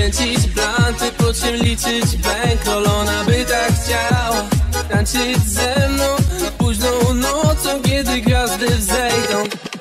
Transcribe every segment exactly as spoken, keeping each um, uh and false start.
kręcić blanty, po czym liczyć bankroll. Ona by tak chciała tańczyć ze mną późną nocą, kiedy gwiazdy wzejdą.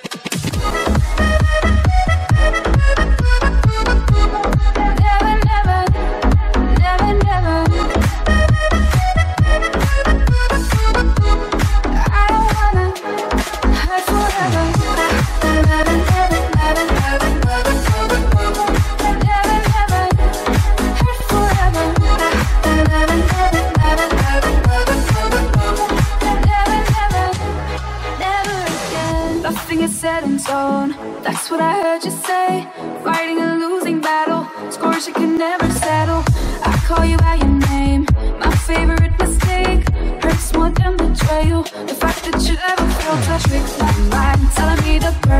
Set in stone, that's what I heard you say. Fighting a losing battle, scores you can never settle. I call you by your name, my favorite mistake. Hurts more than betrayal, the fact that you ever felt a trick my mind, telling me to burn.